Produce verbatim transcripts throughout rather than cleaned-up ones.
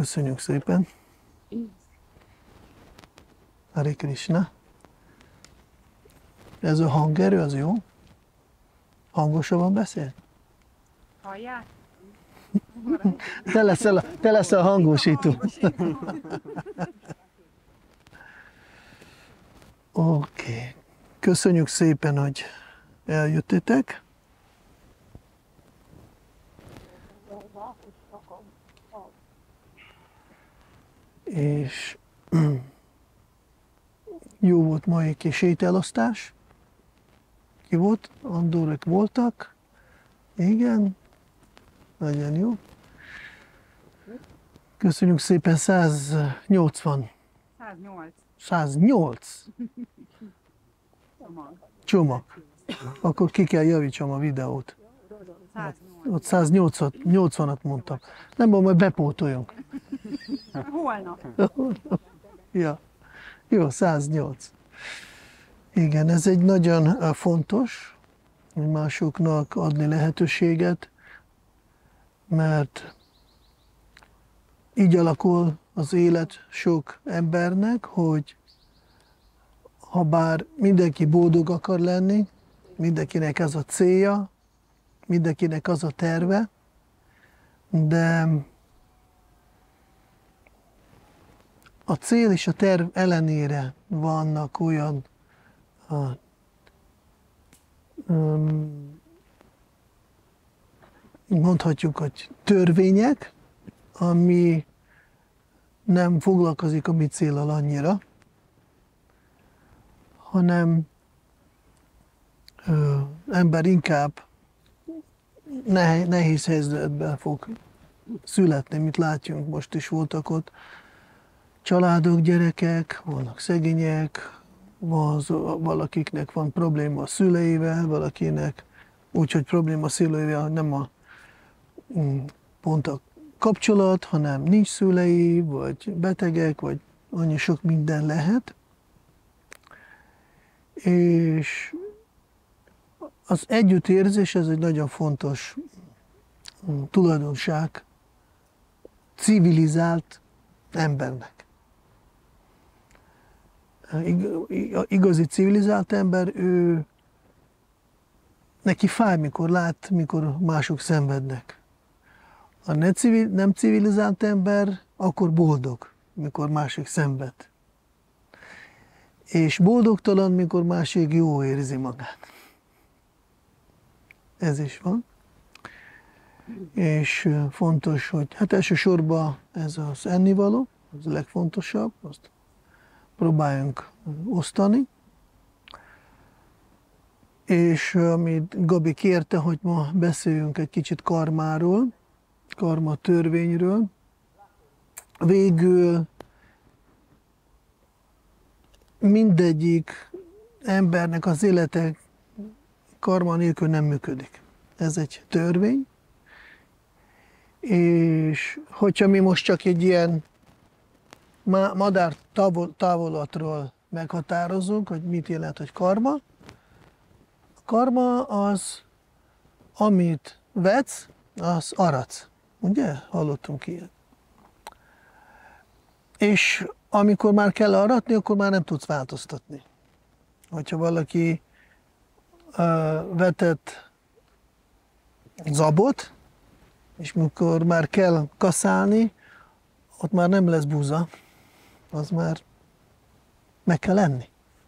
Köszönjük szépen. Hare Krishna. Ez a hangerő, az jó? Hangosabban beszél? Hallják? Te leszel a, te leszel a hangosító. Oké. Okay. Köszönjük szépen, hogy eljöttetek. És jó volt mai kis ételosztás. Ki volt? Andorek voltak. Igen. Nagyon jó. Köszönjük szépen, száznyolcvan. száznyolc. száznyolc. Csomag. Csomag. Akkor ki kell javítsam a videót. száznyolc. Ott száznyolcvanat mondtam. Nem baj, majd bepótoljunk. Holnap. Ja. Jó, száznyolc. Igen, ez egy nagyon fontos, hogy másoknak adni lehetőséget, mert így alakul az élet sok embernek, hogy ha bár mindenki boldog akar lenni, mindenkinek ez a célja, mindenkinek az a terve, de a cél és a terv ellenére vannak olyan uh, um, mondhatjuk, hogy törvények, ami nem foglalkozik a mi céllal annyira, hanem ö, ember inkább nehéz helyzetben fog születni, mint látjunk, most is voltak ott családok, gyerekek, vannak szegények, van, valakiknek van probléma a szüleivel, valakinek úgyhogy probléma a szüleivel nem a pont a kapcsolat, hanem nincs szülei, vagy betegek, vagy annyi sok minden lehet. És az együttérzés, ez egy nagyon fontos tulajdonság civilizált embernek. Igazi civilizált ember, ő neki fáj, mikor lát, mikor mások szenvednek. A nem civilizált ember akkor boldog, mikor másik szenved. És boldogtalan, mikor másik jó érzi magát. Ez is van. És fontos, hogy hát elsősorban ez az ennivaló, az a legfontosabb, azt próbáljunk osztani. És amit Gabi kérte, hogy ma beszéljünk egy kicsit karmáról, karma törvényről. Végül mindegyik embernek az élete karma nélkül nem működik. Ez egy törvény, és hogyha mi most csak egy ilyen madár távolatról meghatározunk, hogy mit jelent, hogy karma, a karma az, amit vetsz, az aratsz. Ugye? Hallottunk ilyet. És amikor már kell aratni, akkor már nem tudsz változtatni. Hogyha valaki uh, vetett zabot, és mikor már kell kaszálni, ott már nem lesz búza, az már meg kell enni.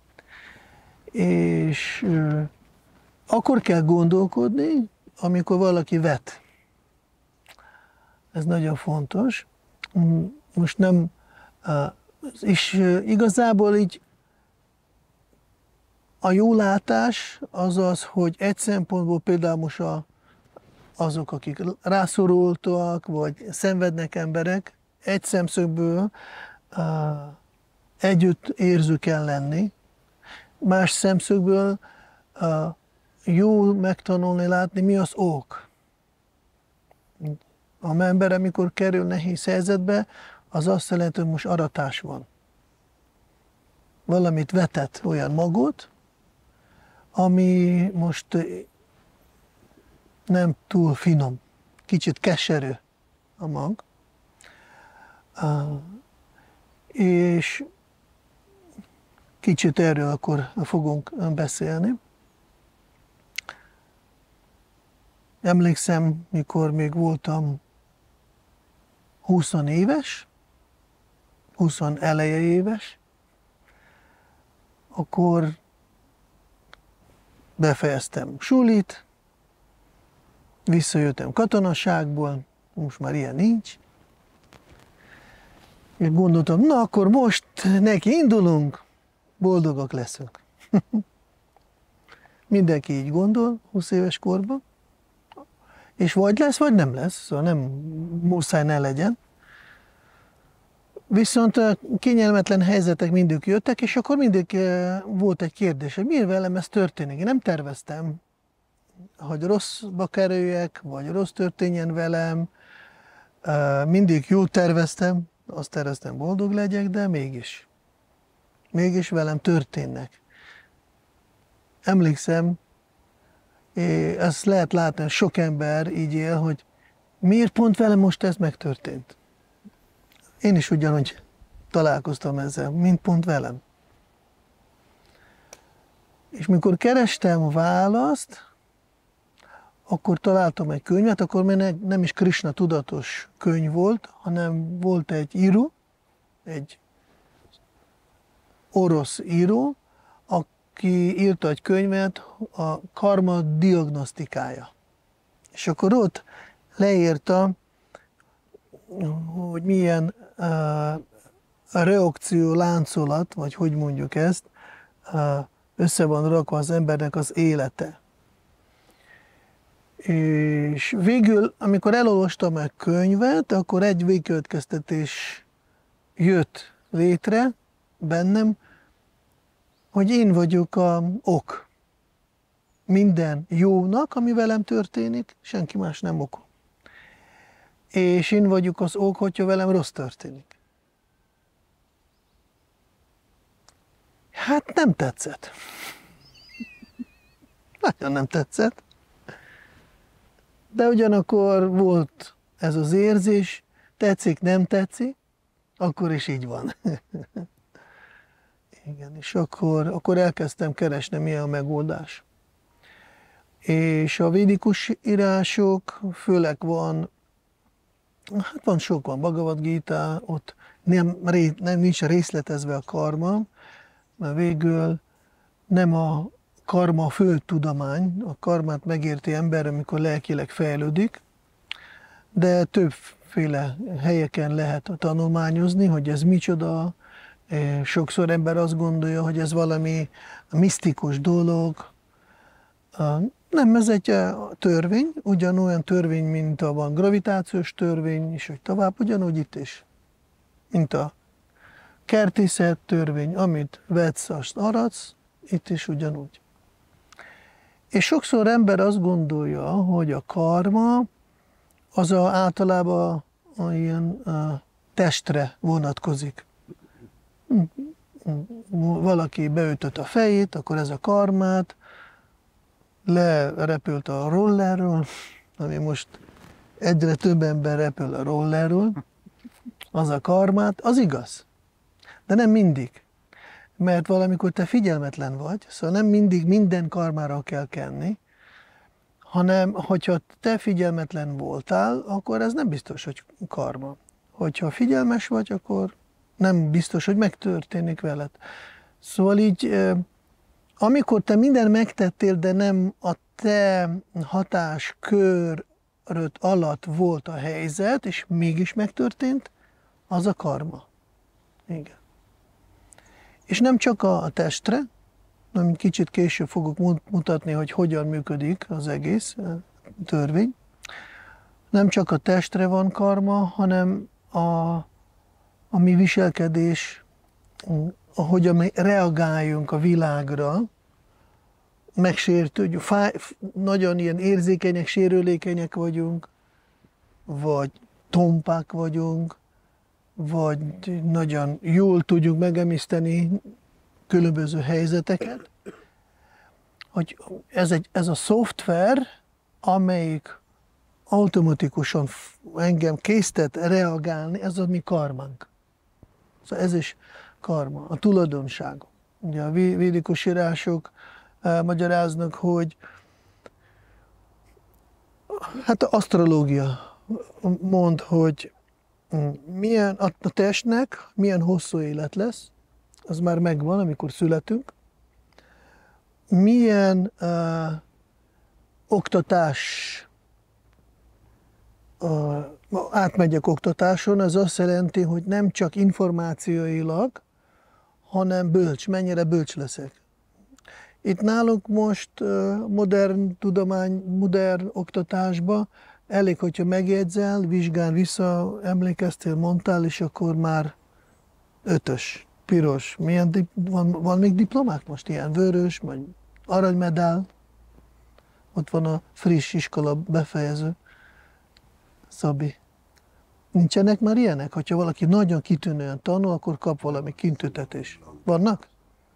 És uh, akkor kell gondolkodni, amikor valaki vet. Ez nagyon fontos. Most nem, és igazából így a jó látás az az, hogy egy szempontból például most a, azok, akik rászorultak, vagy szenvednek emberek, egy szemszögből uh, együtt érző kell lenni, más szemszögből uh, jó megtanulni, látni, mi az ok. A ember, amikor kerül nehéz helyzetbe, az azt jelenti, hogy most aratás van. Valamit vetett olyan magot, ami most nem túl finom, kicsit keserű a mag. És kicsit erről akkor fogunk beszélni. Emlékszem, mikor még voltam húsz éves, húsz eleje éves, akkor befejeztem sulit, visszajöttem katonaságból, most már ilyen nincs, és gondoltam, na akkor most neki indulunk, boldogak leszünk. Mindenki így gondol húsz éves korban, és vagy lesz, vagy nem lesz, szóval nem muszáj ne legyen. Viszont a kényelmetlen helyzetek mindig jöttek, és akkor mindig volt egy kérdés, hogy miért velem ez történik. Én nem terveztem, hogy rosszba kerüljek, vagy rossz történjen velem. Mindig jól terveztem, azt terveztem, boldog legyek, de mégis. Mégis velem történnek. Emlékszem, ezt lehet látni, hogy sok ember így él, hogy miért pont velem most ez megtörtént. Én is ugyanúgy találkoztam ezzel, mint pont velem. És mikor kerestem a választ, akkor találtam egy könyvet, akkor még nem is Krisna tudatos könyv volt, hanem volt egy író, egy orosz író, aki írta egy könyvet, a karma diagnosztikája. És akkor ott leírta, hogy milyen uh, a reakció láncolat, vagy hogy mondjuk ezt, uh, össze van rakva az embernek az élete. És végül, amikor elolvastam a könyvet, akkor egy végkövetkeztetés jött létre bennem, hogy én vagyok a ok. Minden jónak, ami velem történik, senki más nem ok. És én vagyok az ok, hogyha velem rossz történik. Hát nem tetszett. Nagyon nem tetszett. De ugyanakkor volt ez az érzés, tetszik, nem tetszik, akkor is így van. Igen, és akkor, akkor elkezdtem keresni, mi a megoldás. És a védikus írások, főleg van, hát van sok, van Bhagavad Gita, ott nem, nem nincs részletezve a karma, mert végül nem a karma fő tudomány, a karmát megérti ember, amikor lelkileg fejlődik, de többféle helyeken lehet tanulmányozni, hogy ez micsoda. Sokszor ember azt gondolja, hogy ez valami misztikus dolog. Nem, ez egy törvény, ugyanolyan törvény, mint a van gravitációs törvény, és hogy tovább, ugyanúgy itt is. Mint a kertészet törvény, amit vetsz, azt aradsz, itt is ugyanúgy. És sokszor ember azt gondolja, hogy a karma az a, általában a ilyen a testre vonatkozik. Valaki beütött a fejét, akkor ez a karmát, lerepült a rollerről, ami most egyre több ember repül a rollerről, az a karmát, az igaz. De nem mindig. Mert valamikor te figyelmetlen vagy, szóval nem mindig minden karmára kell kenni, hanem hogyha te figyelmetlen voltál, akkor ez nem biztos, hogy karma. Hogyha figyelmes vagy, akkor nem biztos, hogy megtörténik veled. Szóval így, amikor te minden megtettél, de nem a te hatásköröd alatt volt a helyzet, és mégis megtörtént, az a karma. Igen. És nem csak a testre, hanem kicsit később fogok mutatni, hogy hogyan működik az egész törvény. Nem csak a testre van karma, hanem a, a mi viselkedés, ahogyan mi reagáljunk a világra, megsértődjük, fáj, nagyon ilyen érzékenyek, sérülékenyek vagyunk, vagy tompák vagyunk, vagy nagyon jól tudjuk megemészteni különböző helyzeteket, hogy ez, egy, ez a szoftver, amelyik automatikusan engem késztet reagálni, ez a mi karmánk. Szóval ez is karma, a tulajdonságok. Ugye a védikus írások eh, magyaráznak, hogy hát az asztrológia mond, hogy milyen a testnek milyen hosszú élet lesz, az már megvan, amikor születünk. Milyen uh, oktatás, uh, átmegyek oktatáson, az azt jelenti, hogy nem csak információilag, hanem bölcs, mennyire bölcs leszek. Itt nálunk most uh, modern tudomány, modern oktatásban elég, hogyha megjegyzel, vizsgán vissza, emlékeztél, mondtál, és akkor már ötös, piros. Milyen dip- van, van még diplomák most ilyen? Vörös, vagy aranymedál. Ott van a friss iskola befejező. Szabi. Nincsenek már ilyenek? Hogyha valaki nagyon kitűnően tanul, akkor kap valami kitüntetés. Vannak?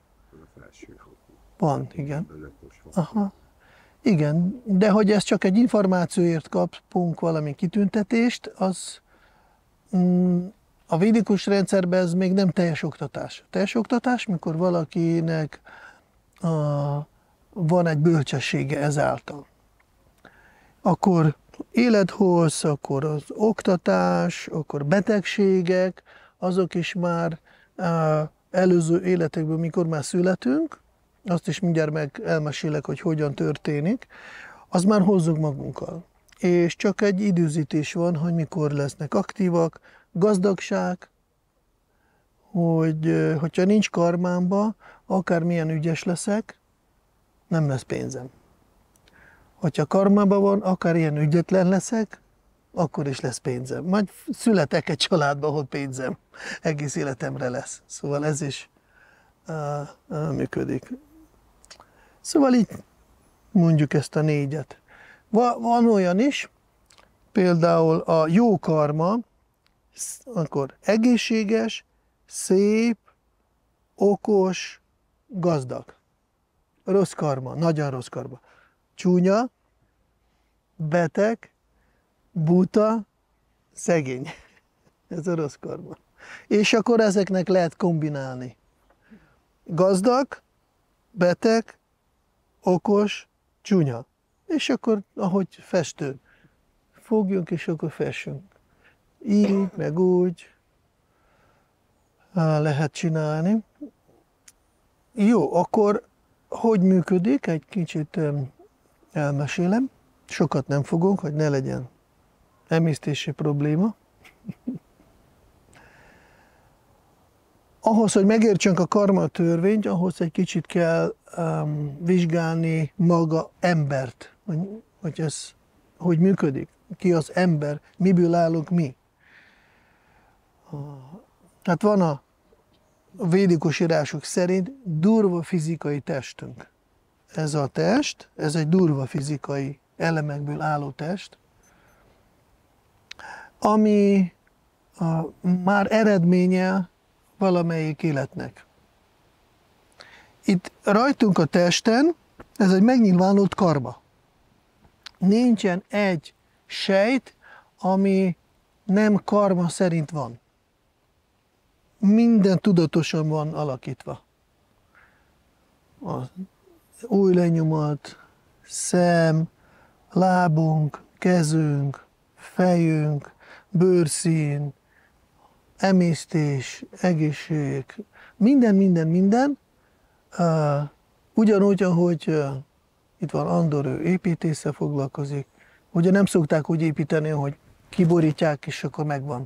Van, igen. Aha. Igen, de hogy ez csak egy információért kapunk valami kitüntetést, az mm, a védikus rendszerben ez még nem teljes oktatás. Teljes oktatás, mikor valakinek a, van egy bölcsessége ezáltal. Akkor élethossz, akkor az oktatás, akkor betegségek, azok is már uh, előző életekből, mikor már születünk, azt is mindjárt meg elmesélek, hogy hogyan történik, az már hozzuk magunkkal. És csak egy időzítés van, hogy mikor lesznek aktívak, gazdagság, hogy hogyha nincs karmámba, akármilyen ügyes leszek, nem lesz pénzem. Hogyha karmában van, akár ilyen ügyetlen leszek, akkor is lesz pénzem. Majd születek egy családba, ahol pénzem egész életemre lesz. Szóval ez is uh, uh, működik. Szóval így mondjuk ezt a négyet. Van olyan is, például a jó karma, akkor egészséges, szép, okos, gazdag. Rossz karma, nagyon rossz karma. Csúnya, beteg, buta, szegény. Ez a rossz karma. És akkor ezeknek lehet kombinálni. Gazdag, beteg, okos, csúnya. És akkor, ahogy festő, fogjunk, és akkor fessünk. Így, meg úgy lehet csinálni. Jó, akkor hogy működik? Egy kicsit elmesélem. Sokat nem fogunk, hogy ne legyen emésztési probléma. Ahhoz, hogy megértsünk a karma törvényt, ahhoz egy kicsit kell um, vizsgálni maga embert, hogy, hogy ez hogy működik, ki az ember, miből állunk mi. Hát van a védikus írások szerint durva fizikai testünk. Ez a test, ez egy durva fizikai elemekből álló test, ami a, már eredménye valamelyik életnek. Itt rajtunk a testen, ez egy megnyilvánult karma. Nincsen egy sejt, ami nem karma szerint van. Minden tudatosan van alakítva. Az ujjlenyomat, szem, lábunk, kezünk, fejünk, bőrszín, emésztés, egészség, minden, minden, minden, uh, ugyanúgy, ahogy uh, itt van Andor, ő építéssel foglalkozik, ugye nem szokták úgy építeni, hogy kiborítják, és akkor megvan.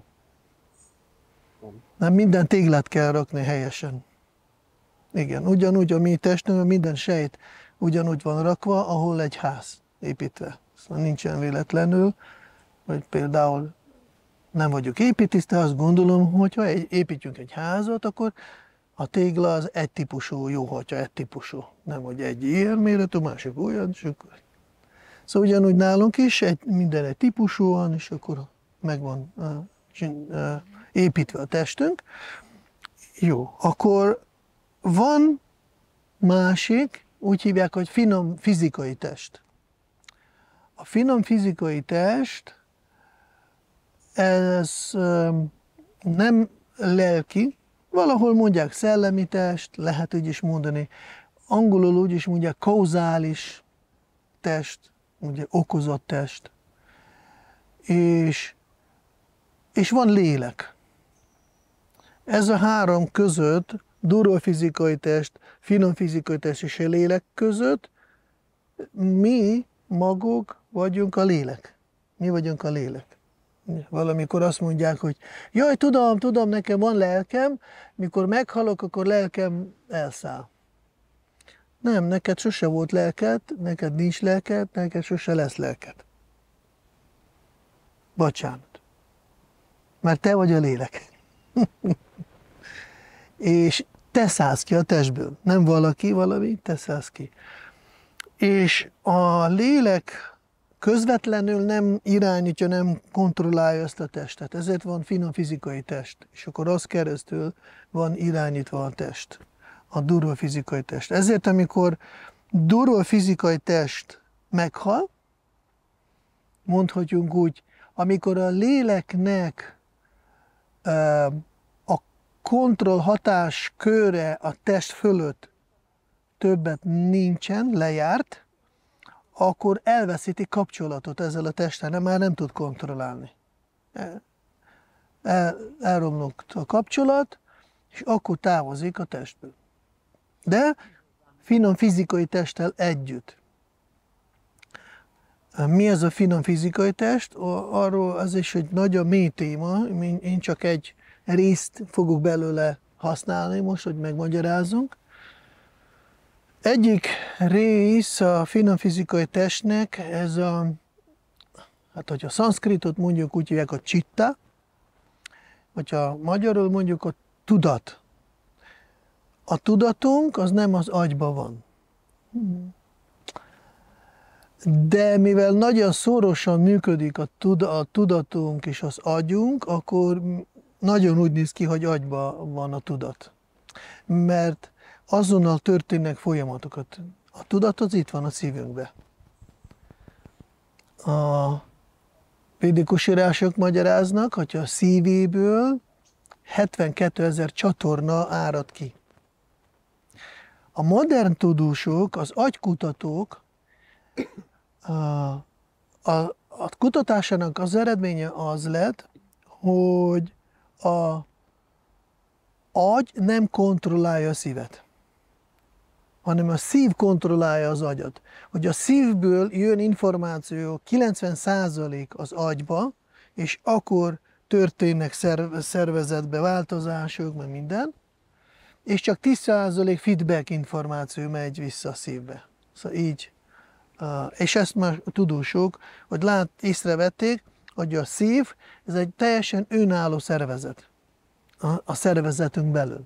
Nem, minden téglát kell rakni helyesen. Igen, ugyanúgy a mi testünkben minden sejt ugyanúgy van rakva, ahol egy ház építve. Szóval nincsen véletlenül, hogy például nem vagyok építész, de azt gondolom, hogy ha építjünk egy házat, akkor a tégla az egy típusú, jó, hogyha egy típusú. Nem, hogy egy ilyen méretű, másik olyan, és akkor... Szóval ugyanúgy nálunk is egy, minden egy típusúan, és akkor megvan uh, uh, építve a testünk. Jó, akkor van másik, úgy hívják, hogy finom fizikai test. A a finom fizikai test, ez nem lelki, valahol mondják szellemi test, lehet úgy is mondani, angolul úgy is mondják kauzális test, ugye okozott test, és, és van lélek. Ez a három között, durva fizikai test, finom fizikai test és a lélek között, mi maguk vagyunk a lélek. Mi vagyunk a lélek. Valamikor azt mondják, hogy jaj, tudom, tudom, nekem van lelkem, mikor meghalok, akkor lelkem elszáll. Nem, neked sose volt lelked, neked nincs lelked, neked sose lesz lelked. Bocsánat. Mert te vagy a lélek. És te szállsz ki a testből. Nem valaki, valami, te szállsz ki. És a lélek közvetlenül nem irányítja, nem kontrollálja ezt a testet. Ezért van finom fizikai test. És akkor az keresztül van irányítva a test. A durva fizikai test. Ezért, amikor durva fizikai test meghal, mondhatjuk úgy, amikor a léleknek a kontroll hatás köre a test fölött többet nincsen, lejárt, akkor elveszíti kapcsolatot ezzel a testtel, már nem tud kontrollálni. El, el, elromlott a kapcsolat, és akkor távozik a testből. De finom fizikai testtel együtt. Mi ez a finom fizikai test? Arról az is egy nagyon mély téma, én csak egy részt fogok belőle használni most, hogy megmagyarázunk. Egyik rész a finom fizikai testnek, ez a, hát hogyha a szanszkritot mondjuk, úgy hívják a csitta, vagy ha magyarul mondjuk a tudat. A tudatunk az nem az agyban van. De mivel nagyon szorosan működik a tudatunk és az agyunk, akkor nagyon úgy néz ki, hogy agyban van a tudat. Mert azonnal történnek folyamatokat. A tudat az itt van a szívünkben. A védikus írások magyaráznak, hogy a szívéből hetvenkétezer csatorna árad ki. A modern tudósok, az agykutatók, a, a, a kutatásának az eredménye az lett, hogy a agy nem kontrollálja a szívet, hanem a szív kontrollálja az agyat. Hogy a szívből jön információ kilencven százalék az agyba, és akkor történnek szervezetbe változások, meg minden, és csak tíz százalék feedback információ megy vissza a szívbe. Szóval így. És ezt már a tudósok, hogy lát, észrevették, hogy a szív, ez egy teljesen önálló szervezet a, a szervezetünk belül.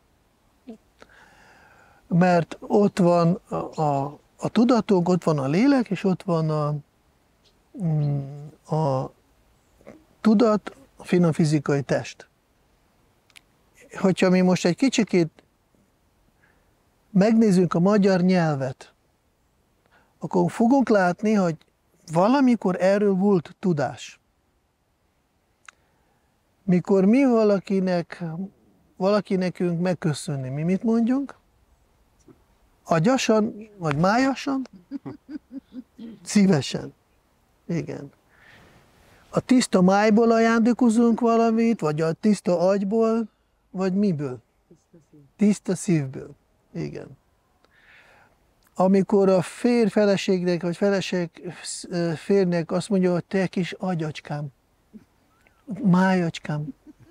Mert ott van a, a, a tudatunk, ott van a lélek, és ott van a, a tudat, a finom fizikai test. Hogyha mi most egy kicsikét megnézzük a magyar nyelvet, akkor fogunk látni, hogy valamikor erről volt tudás. Mikor mi valakinek, valaki nekünk megköszönni, mi mit mondjunk? Agyasan, vagy májasan? Szívesen. Igen. A tiszta májból ajándékozunk valamit, vagy a tiszta agyból, vagy miből? Tiszta szívből. Igen. Amikor a férj feleségnek, vagy feleség férnek azt mondja, hogy te kis agyacskám, májacskám.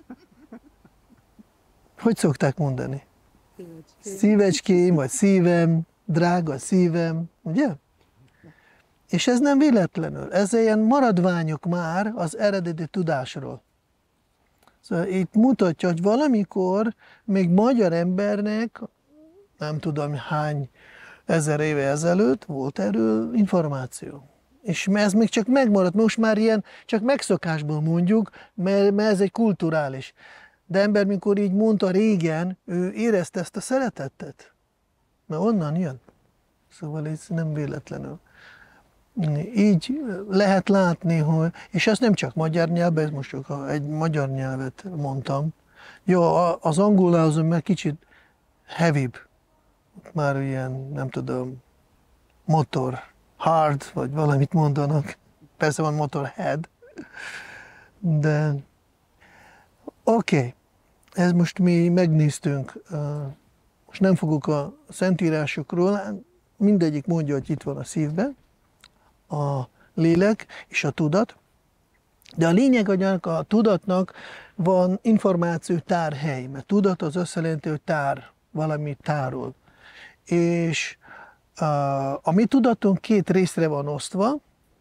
Hogy szokták mondani? Szívecském, vagy szívem, drága szívem, ugye? És ez nem véletlenül, ez ilyen maradványok már az eredeti tudásról. Szóval itt mutatja, hogy valamikor még magyar embernek, nem tudom hány ezer éve ezelőtt volt erről információ. És ez még csak megmaradt, most már ilyen csak megszokásból mondjuk, mert, mert ez egy kulturális. De ember, mikor így mondta régen, ő érezte ezt a szeretetet, mert onnan jön. Szóval ez nem véletlenül. Így lehet látni, hogy, és ez nem csak magyar nyelven, ez most csak egy magyar nyelvet mondtam. Jó, az angol azon meg kicsit heavybb, már ilyen, nem tudom, motor, hard, vagy valamit mondanak. Persze van motorhead, de oké, okay. Ez most mi megnéztünk, most nem fogok a szentírásokról, mindegyik mondja, hogy itt van a szívben, a lélek és a tudat, de a lényeg, hogy a tudatnak van információ tárhely, mert tudat az azt jelenti, hogy tár, valami tárol. És a mi tudatunk két részre van osztva,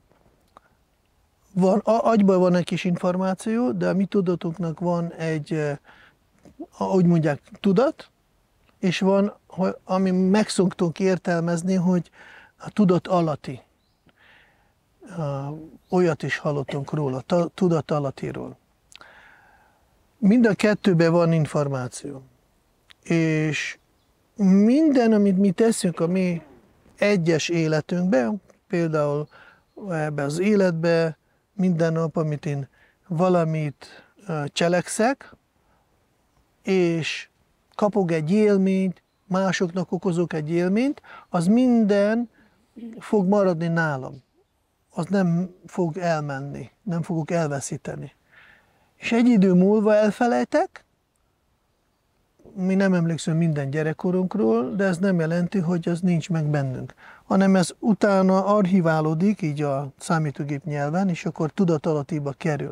van, a agyban van egy kis információ, de a mi tudatunknak van egy, ahogy mondják, tudat, és van, ami meg szoktunk értelmezni, hogy a tudat alatti. Olyat is hallottunk róla, tudat alattiról. Mind a kettőben van információ. És minden, amit mi teszünk a mi egyes életünkben, például ebbe az életbe, minden nap, amit én valamit cselekszek, és kapok egy élményt, másoknak okozok egy élményt, az minden fog maradni nálam. Az nem fog elmenni, nem fogok elveszíteni. És egy idő múlva elfelejtek, mi nem emlékszünk minden gyerekkorunkról, de ez nem jelenti, hogy ez nincs meg bennünk, hanem ez utána archiválódik, így a számítógép nyelven, és akkor tudatalattiba kerül.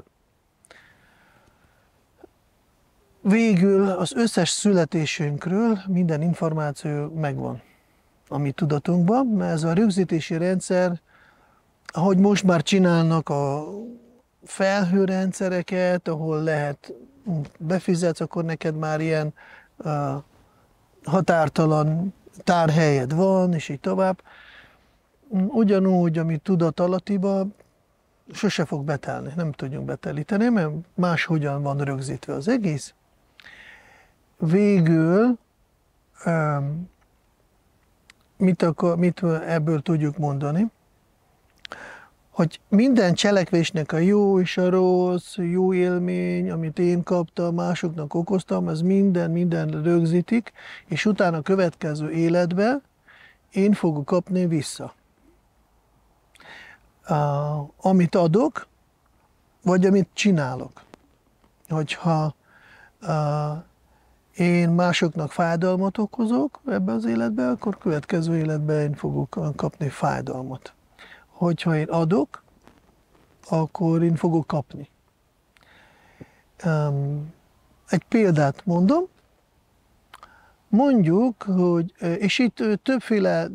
Végül az összes születésünkről minden információ megvan a mi tudatunkban, mert ez a rögzítési rendszer, ahogy most már csinálnak a felhőrendszereket, ahol lehet befizetsz, akkor neked már ilyen uh, határtalan tárhelyed van, és így tovább. Ugyanúgy, ami tudat alattiba, sose fog betelni, nem tudjunk betelíteni, mert máshogyan van rögzítve az egész. Végül um, mit, akar, mit ebből tudjuk mondani? Hogy minden cselekvésnek a jó és a rossz, jó élmény, amit én kaptam, másoknak okoztam, ez minden, minden rögzítik, és utána a következő életben én fogok kapni vissza. Uh, amit adok, vagy amit csinálok. Hogyha uh, én másoknak fájdalmat okozok ebbe az életbe, akkor következő életben én fogok kapni fájdalmat. Hogyha én adok, akkor én fogok kapni. Um, egy példát mondom. Mondjuk, hogy, és itt többféle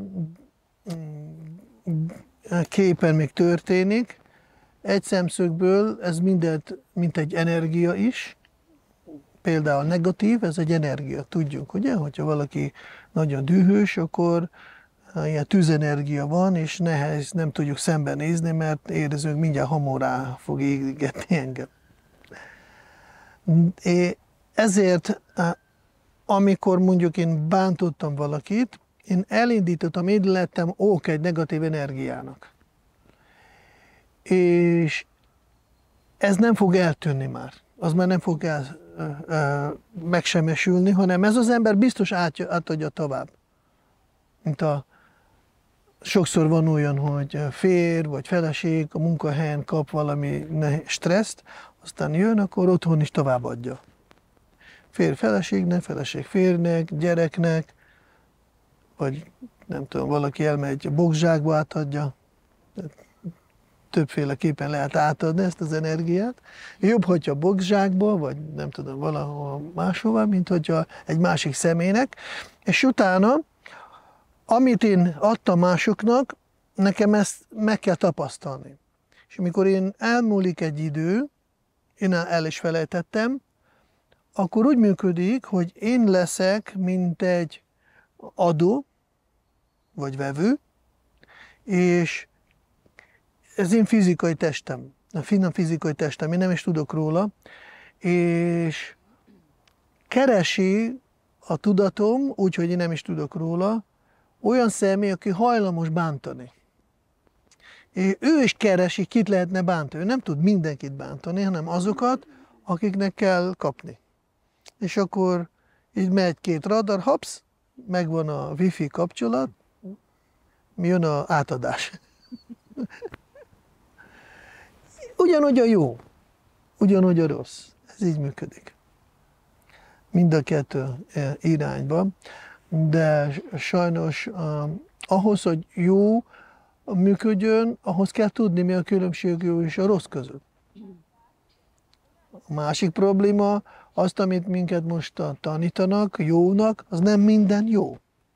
képen még történik, egy szemszögből ez mindent, mint egy energia is, például negatív, ez egy energia, tudjuk, ugye? Hogyha valaki nagyon dühös, akkor ilyen tüzenergia van, és nehéz, nem tudjuk szembenézni, mert érzünk, mindjárt hamorá fog égetni engem. É, ezért, amikor mondjuk én bántottam valakit, én elindítottam, én lettem ok egy negatív energiának. És ez nem fog eltűnni már. Az már nem fog el, ö, ö, megsemmisülni, hanem ez az ember biztos át, átadja tovább. Mint a sokszor van olyan, hogy férj vagy feleség a munkahelyen kap valami stresszt, aztán jön, akkor otthon is továbbadja. Férj feleségnek, feleség férjnek, gyereknek, vagy nem tudom, valaki elmegy a bokszsákba, átadja. Többféleképpen lehet átadni ezt az energiát. Jobb, hogyha bokszsákba, vagy nem tudom, valahol máshova, mint hogyha egy másik személynek. És utána, amit én adtam másoknak, nekem ezt meg kell tapasztalni. És amikor én elmúlik egy idő, én el is felejtettem, akkor úgy működik, hogy én leszek, mint egy adó, vagy vevő, és ez én fizikai testem, a finom fizikai testem, én nem is tudok róla, és keresi a tudatom, úgyhogy én nem is tudok róla, olyan személy, aki hajlamos bántani. És ő is keresi, kit lehetne bántani. Ő nem tud mindenkit bántani, hanem azokat, akiknek kell kapni. És akkor így megy két radar, hapsz, megvan a wifi kapcsolat, jön az átadás. Ugyanúgy a jó, ugyanúgy a rossz. Ez így működik. Mind a kettő irányba, de sajnos uh, ahhoz, hogy jó működjön, ahhoz kell tudni, mi a különbség jó és a rossz között. A másik probléma, azt, amit minket most tanítanak jónak, az nem minden jó.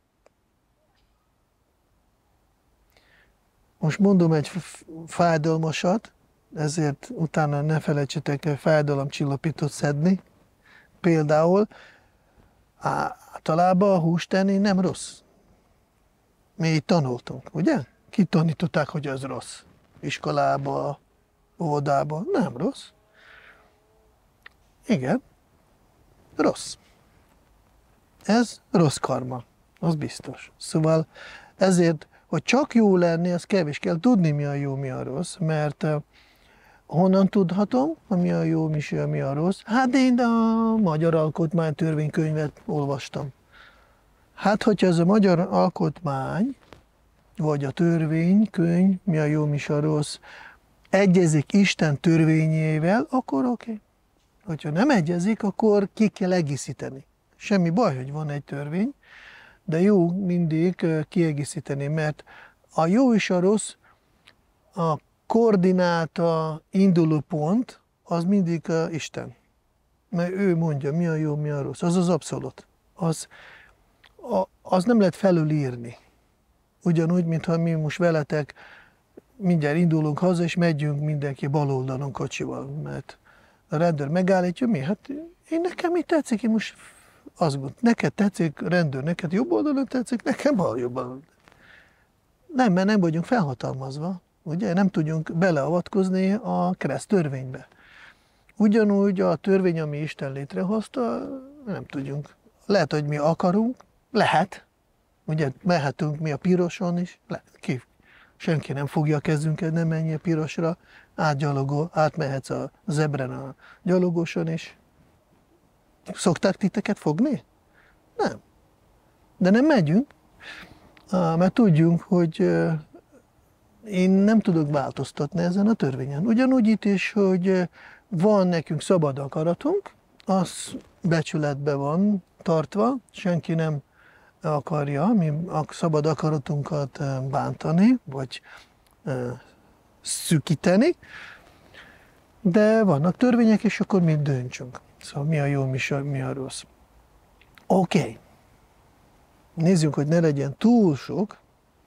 Most mondom egy fájdalmasat, ezért utána ne felejtsetek el fájdalomcsillapítót szedni. Például általában a húst tenni nem rossz. Mi így tanultunk, ugye? Ki tanították, hogy ez rossz? Iskolába, óvodába. Nem rossz. Igen, rossz. Ez rossz karma, az biztos. Szóval ezért, hogy csak jó lenni, az kevés, kell tudni, mi a jó, mi a rossz, mert uh, honnan tudhatom, mi a jó, mi a rossz? Hát én a Magyar Alkotmánytörvénykönyvet olvastam. Hát, hogyha ez a Magyar Alkotmány, vagy a törvénykönyv, mi a jó, mi a rossz, egyezik Isten törvényével, akkor oké. Okay. Hogyha nem egyezik, akkor ki kell egészíteni. Semmi baj, hogy van egy törvény, de jó mindig kiegészíteni, mert a jó és a rossz, a koordináta, induló pont, az mindig Isten. Mert ő mondja, mi a jó, mi a rossz. Az az abszolút. Az, az nem lehet felülírni. Ugyanúgy, mintha mi most veletek mindjárt indulunk haza, és megyünk mindenki bal oldalon kocsival, mert a rendőr megállítja, mi? Hát én nekem mi tetszik, én most azt gondolom, neked tetszik rendőr, neked jobb oldalon tetszik, nekem bal jobb oldalon. Nem, mert nem vagyunk felhatalmazva, ugye? Nem tudjunk beleavatkozni a kereszt törvénybe. Ugyanúgy a törvény, ami Isten létrehozta, nem tudjunk. Lehet, hogy mi akarunk, lehet, ugye mehetünk mi a piroson is, lehet, ki. Senki nem fogja a kezünket, nem menj a pirosra, átgyalogol, átmehetsz a zebren a gyalogoson is. Szokták titeket fogni? Nem. De nem megyünk, mert tudjunk, hogy én nem tudok változtatni ezen a törvényen. Ugyanúgy itt is, hogy van nekünk szabad akaratunk, az becsületbe van tartva, senki nem akarja mi a szabad akaratunkat bántani, vagy szűkíteni, de vannak törvények, és akkor mi döntsünk. Szóval mi a jó, mi a rossz. Oké. Okay. Nézzük, hogy ne legyen túl sok.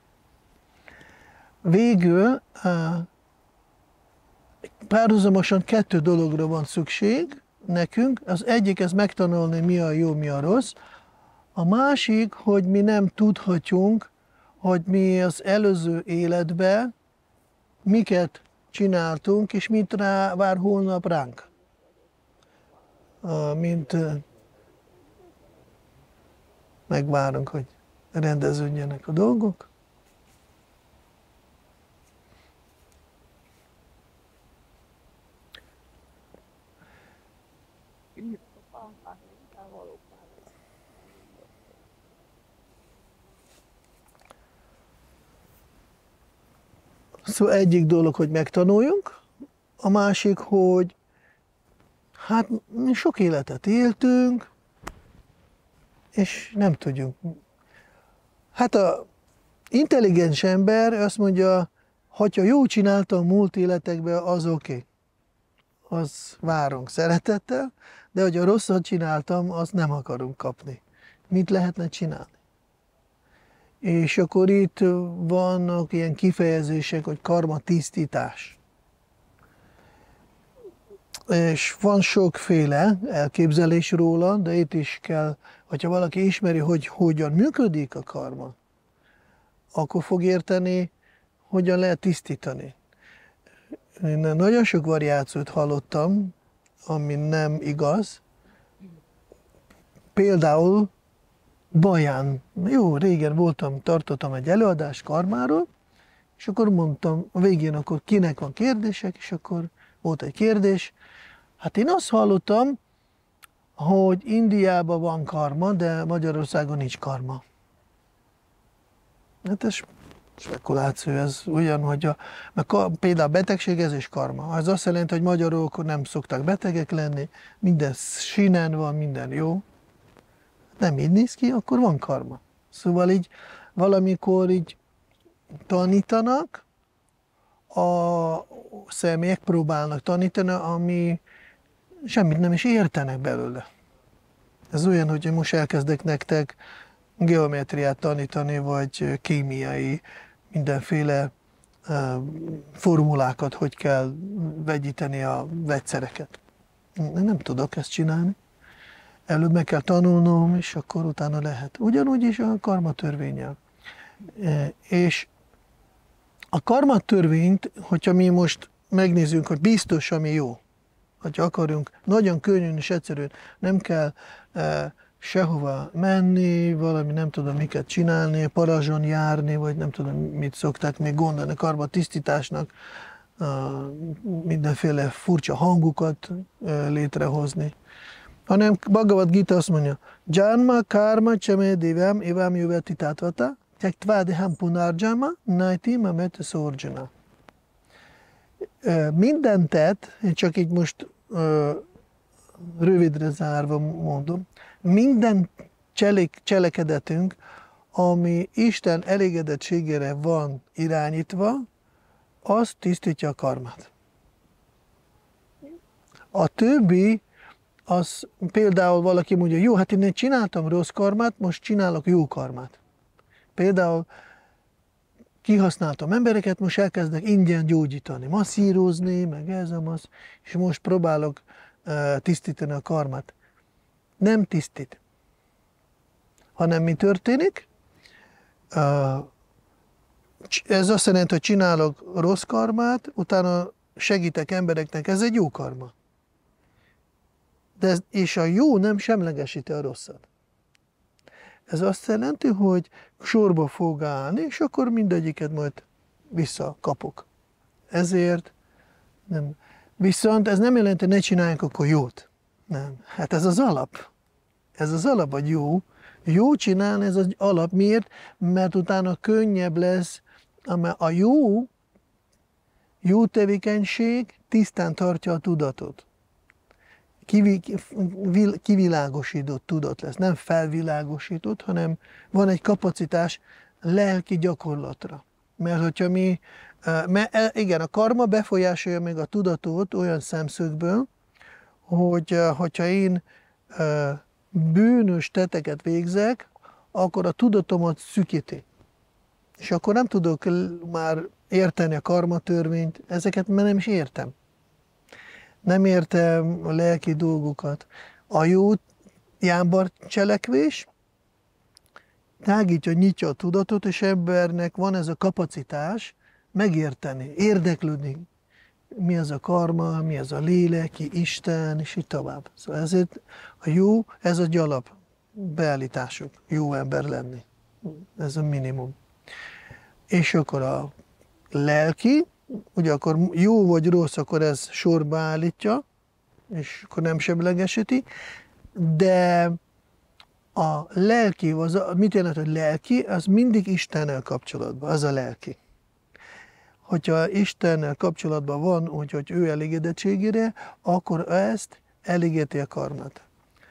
Végül párhuzamosan kettő dologra van szükség nekünk. Az egyik, ez megtanulni, mi a jó, mi a rossz. A másik, hogy mi nem tudhatjuk, hogy mi az előző életben miket csináltunk, és mit rá vár holnap ránk. Mint megvárunk, hogy rendeződjenek a dolgok. Szóval egyik dolog, hogy megtanuljunk, a másik, hogy hát mi sok életet éltünk, és nem tudjuk. Hát a intelligens ember azt mondja, hogyha jól csináltam múlt életekben, az oké. Okay. Az várunk szeretettel, de hogyha rosszat csináltam, azt nem akarunk kapni. Mit lehetne csinálni? És akkor itt vannak ilyen kifejezések, hogy karma tisztítás. És van sokféle elképzelés róla, de itt is kell, hogyha valaki ismeri, hogy hogyan működik a karma, akkor fog érteni, hogyan lehet tisztítani. Én nagyon sok variációt hallottam, ami nem igaz. Például Baján, jó, régen voltam, tartottam egy előadást karmáról, És akkor mondtam, a végén akkor kinek van kérdések, és akkor volt egy kérdés. Hát én azt hallottam, hogy Indiában van karma, de Magyarországon nincs karma. Hát ez spekuláció, ez olyan, hogy a, mert például betegség, ez is karma. Ez azt jelenti, hogy magyarok nem szoktak betegek lenni, minden sinen van, minden jó. Nem így néz ki, akkor van karma. Szóval így valamikor így tanítanak, a személyek próbálnak tanítani, ami semmit nem is értenek belőle. Ez olyan, hogy most elkezdek nektek geometriát tanítani, vagy kémiai, mindenféle uh, formulákat, hogy kell vegyíteni a vegyszereket. Nem tudok ezt csinálni. Előbb meg kell tanulnom, és akkor utána lehet. Ugyanúgy is a karmatörvénnyel. E, és a karmatörvényt, hogyha mi most megnézzünk, hogy biztos, ami jó, hogyha akarunk, nagyon könnyűn és egyszerűen, nem kell e, sehova menni, valami nem tudom miket csinálni, parazson járni, vagy nem tudom mit szokták még gondolni, karmatisztításnak, e, mindenféle furcsa hangokat e, létrehozni. Hanem Bhagavad Gita azt mondja, Janma karma chame divam evam yuvati tatvata, tyaktva deham punarjama, naiti mamete sorjana. Minden tett, én csak így most uh, rövidre zárva mondom, minden cselek, cselekedetünk, ami Isten elégedettségére van irányítva, az tisztítja a karmát. A többi, az például valaki mondja, jó, hát én csináltam rossz karmát, most csinálok jó karmát. Például kihasználtam embereket, most elkezdek ingyen gyógyítani, masszírozni, meg ez a massz, és most próbálok uh, tisztítani a karmát. Nem tisztít. Hanem mi történik? Uh, ez azt jelenti, hogy csinálok rossz karmát, utána segítek embereknek, ez egy jó karma. De ez, és a jó nem semlegesíti a rosszat. Ez azt jelenti, hogy sorba fog állni, és akkor mindegyiket majd visszakapok. Ezért nem. Viszont ez nem jelenti, hogy ne csináljunk akkor jót. Nem. Hát ez az alap. Ez az alap, hogy jó. Jó csinálni, ez az alap. Miért? Mert utána könnyebb lesz, a jó, jó tevékenység tisztán tartja a tudatot. Kivilágosított tudat lesz, nem felvilágosított, hanem van egy kapacitás lelki gyakorlatra. Mert hogyha mi, mert igen, a karma befolyásolja meg a tudatot olyan szemszögből, hogy hogyha én bűnös tetteket végzek, akkor a tudatomat szűkíti. És akkor nem tudok már érteni a karmatörvényt, ezeket már nem is értem. Nem értem a lelki dolgokat. A jó jámbar cselekvés tágítja, nyitja a tudatot, és embernek van ez a kapacitás megérteni, érdeklődni, mi az a karma, mi az a lélek, ki Isten, és így tovább. Szóval ezért a jó, ez a gyalap beállításuk, jó ember lenni. Ez a minimum. És akkor a lelki, ugye akkor jó vagy rossz, akkor ez sorba állítja, és akkor nem semlegesíti, de a lelki, az, mit jelent, hogy lelki, az mindig Istennel kapcsolatban, az a lelki. Hogyha Istennel kapcsolatban van, hogy, hogy ő elégedettségére, akkor ezt elégeti a karmát.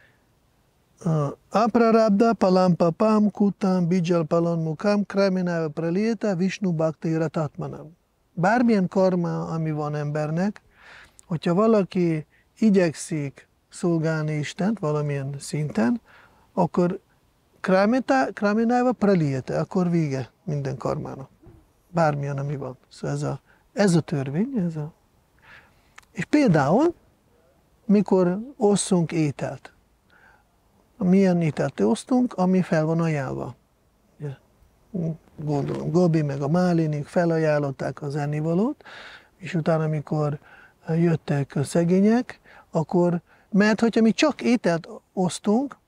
Aprarabda palampapam kutam bijal palanmukam kraminava pralieta Vishnu bhakti tatmanam. Bármilyen karma, ami van embernek, hogyha valaki igyekszik szolgálni Istent valamilyen szinten, akkor kraminava pralieta, akkor vége minden karmának. Bármilyen, ami van. Szóval ez a, ez a törvény. Ez a... És például, mikor osszunk ételt. Milyen ételt osztunk, ami fel van ajánlva. Gondolom, Gabi meg a Málinik felajánlották az ennivalót, és utána, amikor jöttek a szegények, akkor, mert hogyha mi csak ételt osztunk,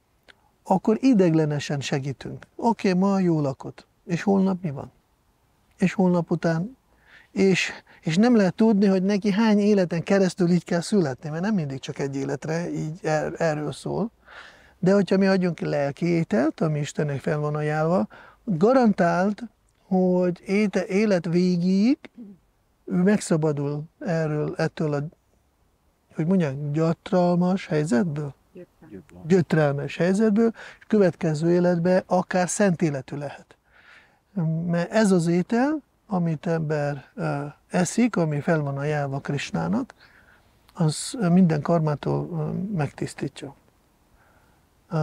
akkor ideglenesen segítünk. Oké, okay, ma jó lakott, és holnap mi van? és holnap után, és, és nem lehet tudni, hogy neki hány életen keresztül így kell születni, mert nem mindig csak egy életre így er, erről szól. De hogyha mi adjunk lelki ételt, ami Istennek fel van ajánlva, garantált, hogy éte, élet végig ő megszabadul erről, ettől a, hogy mondják, gyatralmas helyzetből, gyötrelmes helyzetből, és következő életben akár szent életű lehet. Mert ez az étel, amit ember uh, eszik, ami fel van ajánlva Krisnának, az minden karmától uh, megtisztítja. Uh,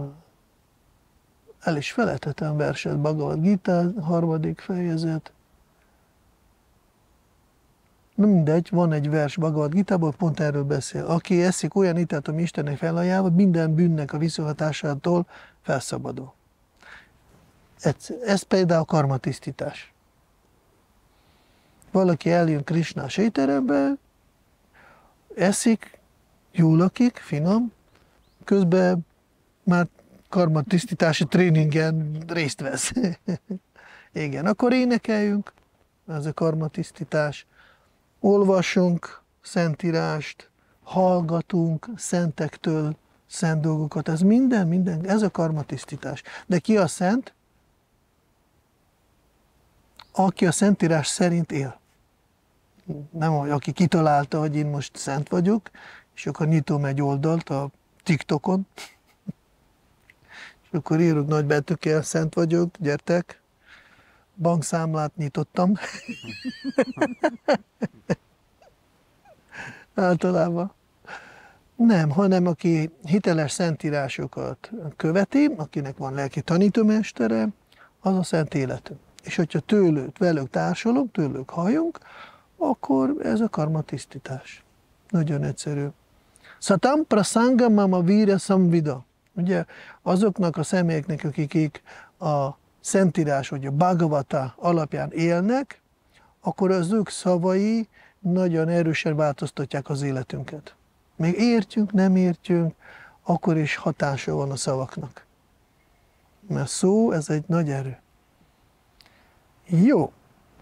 el is felejtettem verset, Bhagavad Gita, harmadik fejezet. Na mindegy, van egy vers Bhagavad Gitában, pont erről beszél. Aki eszik olyan italt, ami Istennek felajánlva, minden bűnnek a visszahatásától felszabadul. Ez, ez például karmatisztítás. Valaki eljön Krisnás étterembe, eszik, jól lakik, finom, közben már karmatisztítási tréningen részt vesz. Igen, akkor énekeljünk, ez a karmatisztítás. Olvasunk szentírást, hallgatunk szentektől szent dolgokat. Ez minden, minden, ez a karmatisztítás. De ki a szent? Aki a szentírás szerint él. Nem, aki kitalálta, hogy én most szent vagyok, és akkor nyitom egy oldalt a TikTokon, és akkor írok nagybetűkkel, szent vagyok, gyertek, bankszámlát nyitottam. Általában. Nem, hanem aki hiteles szentírásokat követi, akinek van lelki tanítómestere, az a szent életű. És hogyha tőlük, velük társulunk, tőlük halljunk, akkor ez a karmatisztítás. Nagyon egyszerű. Satam prasanga mama vira samvida. Ugye azoknak a személyeknek, akik a szentírás, vagy a Bhagavata alapján élnek, akkor az ők szavai nagyon erősen változtatják az életünket. Még értjünk, nem értjünk, akkor is hatása van a szavaknak. Mert szó, ez egy nagy erő. Jó,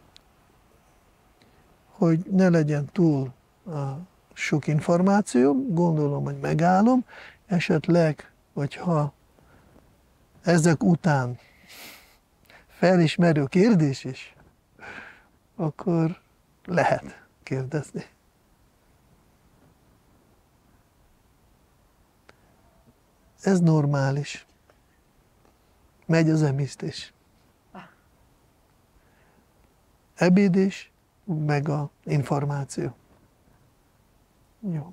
hogy ne legyen túl uh, sok információ, gondolom, hogy megállom, esetleg, hogyha ezek után felismerő kérdés is, akkor lehet kérdezni. Ez normális. Megy az emésztés. Ebédés, meg a információ. Jó.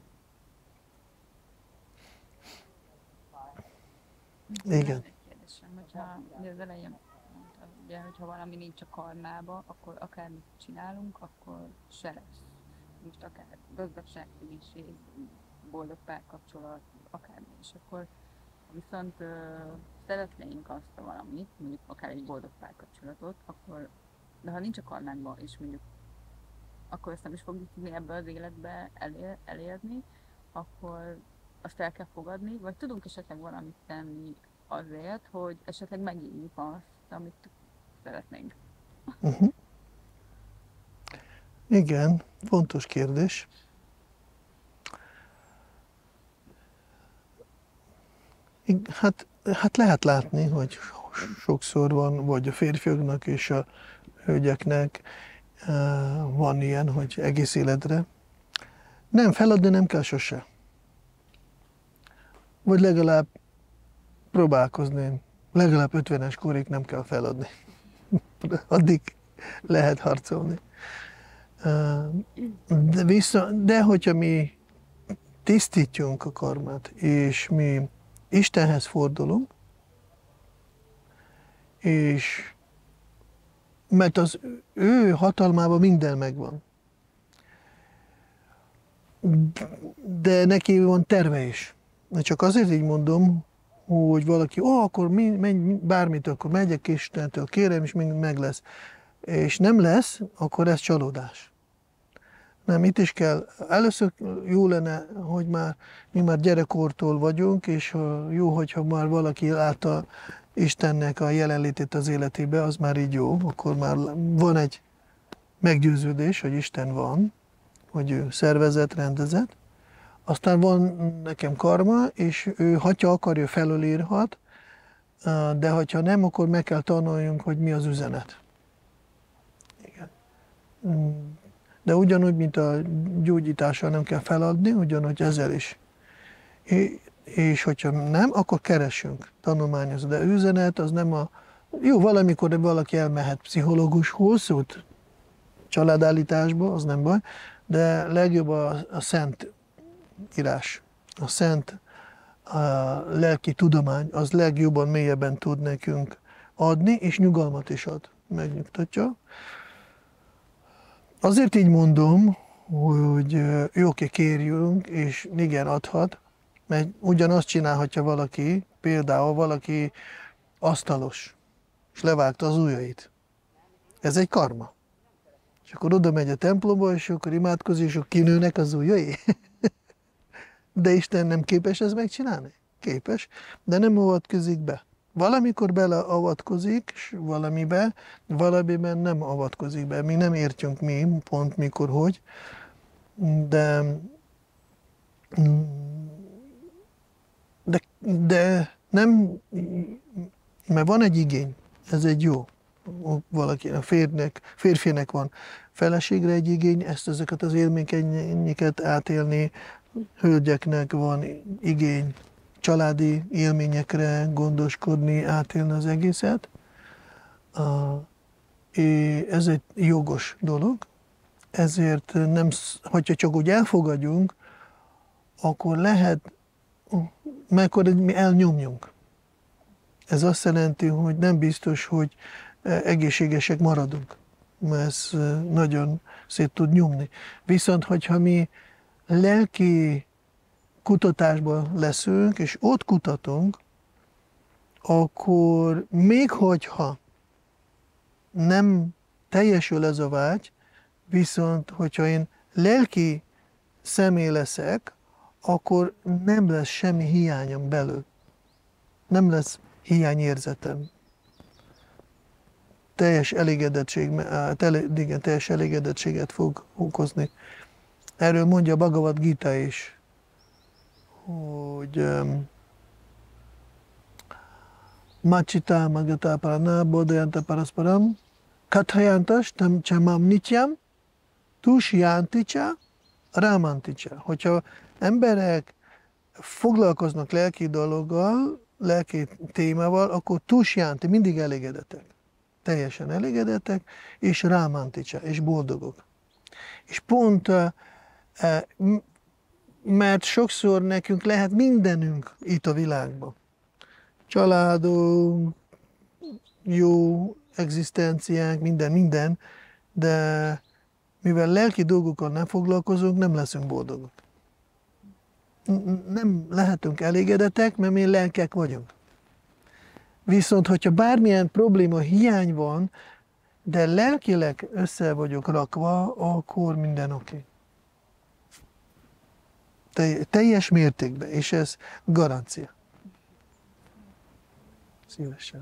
Igen. Egy kérdésem, hogyha ugye az elején mondtad, ugye, hogyha valami nincs a karmába, akkor akármit csinálunk, akkor se lesz. Most akár gazdagság, egészség, boldog párkapcsolat, akármi. És akkor viszont ö, szeretnénk azt a valamit, mondjuk akár egy boldog párkapcsolatot, akkor, de ha nincs a karmánkban, és mondjuk akkor ezt nem is fogjuk tudni ebbe az életbe elér, elérni, akkor azt el kell fogadni, vagy tudunk esetleg valamit tenni azért, hogy esetleg megéljük azt, amit szeretnénk. Uh-huh. Igen, fontos kérdés. Hát, hát lehet látni, hogy sokszor van, vagy a férfiaknak és a hölgyeknek van ilyen, hogy egész életre. Nem, feladni nem kell sose. Vagy legalább próbálkozni. Legalább ötvenes korig nem kell feladni. Addig lehet harcolni. De, vissza, de hogyha mi tisztítjunk a karmát, és mi Istenhez fordulunk, és mert az ő hatalmában minden megvan. De neki van terve is. Csak azért így mondom, hogy valaki, ó, akkor mi, menj, bármit, akkor megyek Istentől, kérem, és mind meg lesz. És nem lesz, akkor ez csalódás. Nem, itt is kell. Először jó lenne, hogy már mi már gyerekkortól vagyunk, és jó, hogyha már valaki által Istennek a jelenlétét az életébe, az már így jó, akkor már van egy meggyőződés, hogy Isten van, hogy ő szervezett, rendezett. Aztán van nekem karma, és ő, ha akarja, felülírhat, de ha nem, akkor meg kell tanuljunk, hogy mi az üzenet. Igen. De ugyanúgy, mint a gyógyítással nem kell feladni, ugyanúgy ezzel is. És hogyha nem, akkor keresünk, tanulmányozunk. De üzenet az nem a... Jó, valamikor valaki elmehet pszichológushoz, úgy családállításba, az nem baj, de legjobb a, a szent írás, a szent a lelki tudomány, az legjobban, mélyebben tud nekünk adni, és nyugalmat is ad, megnyugtatja. Azért így mondom, hogy jó, oké, kérjünk, és igen, adhat, mert ugyanazt csinálhatja valaki, például valaki asztalos, és levágta az ujjait. Ez egy karma. És akkor oda megy a templomba, és akkor imádkozik, és akkor kinőnek az ujjai. De Isten nem képes ezt megcsinálni? Képes, de nem avatkozik be. Valamikor beleavatkozik valamibe, valamiben nem avatkozik be. Mi nem értjünk mi, pont mikor, hogy, de, de, de nem, mert van egy igény, ez egy jó. Valaki, a férnek, férfinek van feleségre egy igény, ezt ezeket az élményeket átélni, hölgyeknek van igény családi élményekre gondoskodni, átélni az egészet. Ez egy jogos dolog, ezért nem, hogyha csak úgy elfogadjunk, akkor lehet, mert akkor mi elnyomjunk. Ez azt jelenti, hogy nem biztos, hogy egészségesek maradunk, mert ez nagyon szét tud nyomni. Viszont, hogyha mi lelki kutatásban leszünk, és ott kutatunk, akkor még hogyha nem teljesül ez a vágy, viszont hogyha én lelki személy leszek, akkor nem lesz semmi hiányom belül. Nem lesz hiányérzetem. Teljes elégedettség, igen, teljes elégedettséget fog okozni. Erről mondja a Bhagavad Gita is, hogy Machita Magata Parana Bodhayanta Parasparam Kathayantas Tam Chamam Nityam Tushyanticha Ramanticha. Hogyha emberek foglalkoznak lelki dologgal, lelki témával, akkor Tushyanti, mindig elégedettek. Teljesen elégedettek, és Ramanticha, és boldogok. És pont mert sokszor nekünk lehet mindenünk itt a világban. Családunk, jó egzisztenciánk, minden, minden, de mivel lelki dolgokkal nem foglalkozunk, nem leszünk boldogok. Nem lehetünk elégedettek, mert mi lelkek vagyunk. Viszont, hogyha bármilyen probléma, hiány van, de lelkileg össze vagyok rakva, akkor minden oké. Teljes mértékben, és ez garancia. Szívesen.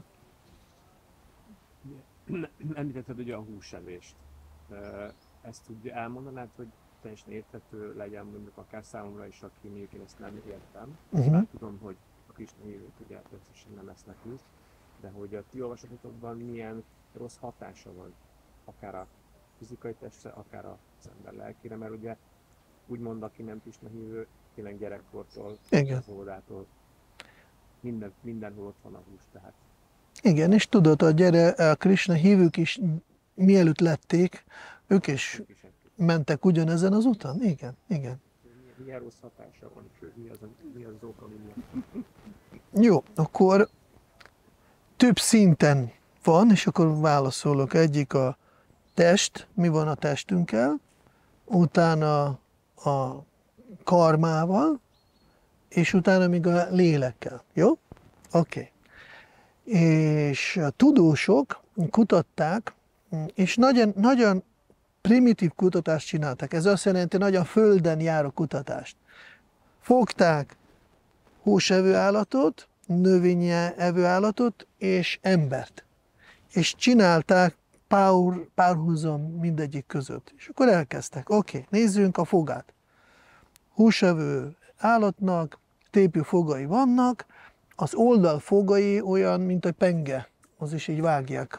Említetted ugye a húsevést. Ezt úgy elmondanád, hogy teljesen érthető legyen mondjuk akár számomra is, aki mondjuk én ezt nem értem. Uh-huh. Már tudom, hogy a Krisna hívők ugye természetesen nem esznek húst, de hogy a ti olvasatotokban milyen rossz hatása van, akár a fizikai testre, akár az ember lelkére, mert ugye úgymond, aki nem Krisna hívő, tényleg gyerekkortól, az óvodától, minden, mindenhol ott van a hús, tehát. Igen, és tudod, a, gyere, a Krisna hívők is mielőtt lették, ők is, ők is mentek ugyanezen az úton? Igen, igen. Milyen rossz hatása van, mi az, mi az oka minden? Jó, akkor több szinten van, és akkor válaszolok. Egyik a test, mi van a testünkkel, utána a karmával, és utána még a lélekkel. Jó? Oké. Okay. És a tudósok kutatták, és nagyon, nagyon primitív kutatást csináltak. Ez azt jelenti, nagyon földön járó kutatást. Fogták húsevő állatot, növényi evő állatot és embert. És csinálták pár, párhuzam mindegyik között. És akkor elkezdtek. Oké, okay, nézzünk a fogát. Húsevő állatnak tépő fogai vannak, az oldal fogai olyan, mint egy penge, az is így vágják.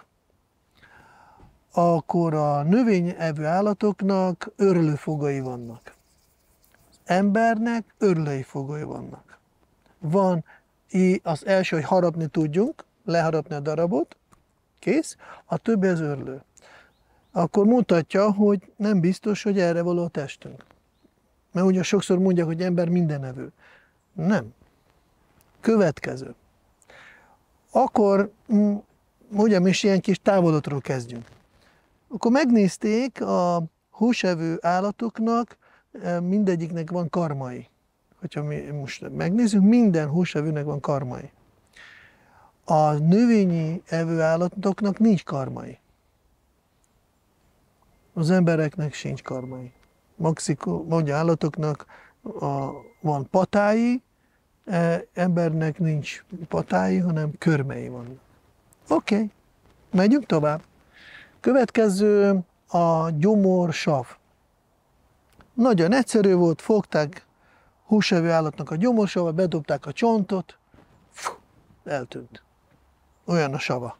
Akkor a növényevő állatoknak örlő fogai vannak. Az embernek örlői fogai vannak. Van az első, hogy harapni tudjunk, leharapni a darabot, kész, a többi az örlő. Akkor mutatja, hogy nem biztos, hogy erre való a testünk. Mert ugye sokszor mondják, hogy ember mindenevő. Nem. Következő. Akkor, ugye mi is ilyen kis távolodról kezdjünk. Akkor megnézték a húsevő állatoknak, mindegyiknek van karmai. Hogyha mi most megnézzük, minden húsevőnek van karmai. A növényi evő állatoknak nincs karmai. Az embereknek sincs karmai. Maxikó, mondja állatoknak a, van patái, e, embernek nincs patái, hanem körmei vannak. Oké, okay. Megyünk tovább. Következő a gyomorsav. Nagyon egyszerű volt, fogták húsevő állatnak a gyomorsavat, bedobták a csontot, fú, eltűnt. Olyan a sava.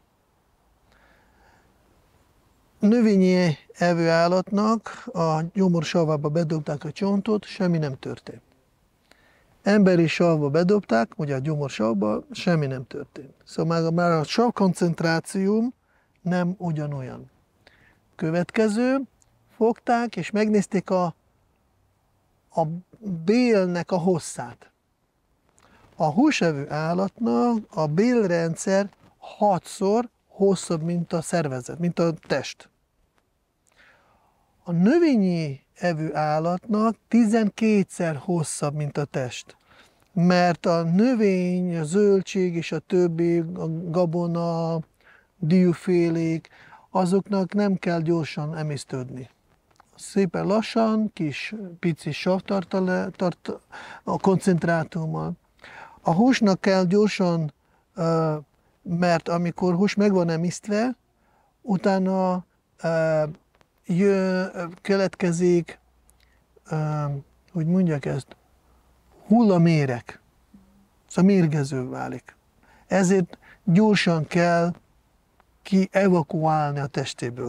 Növényi evő állatnak a gyomorsavaba bedobták a csontot, semmi nem történt. Emberi savba bedobták, ugye a gyomorsavba, semmi nem történt. Szóval már a sav koncentráció nem ugyanolyan. Következő, fogták és megnézték a, a bélnek a hosszát. A húsevő állatnak a bélrendszer hatszor hosszabb, mint a szervezet, mint a test. A növényi evő állatnak tizenkétszer hosszabb, mint a test. Mert a növény, a zöldség és a többi, a gabona, diófélék, azoknak nem kell gyorsan emésztődni. Szépen lassan, kis pici sav tart a, tart a koncentrátuma. A húsnak kell gyorsan, mert amikor hús meg van emésztve, utána jön, keletkezik, hogy mondják ezt, hullaméreg. Szóval mérgező válik. Ezért gyorsan kell ki evakuálni a testéből.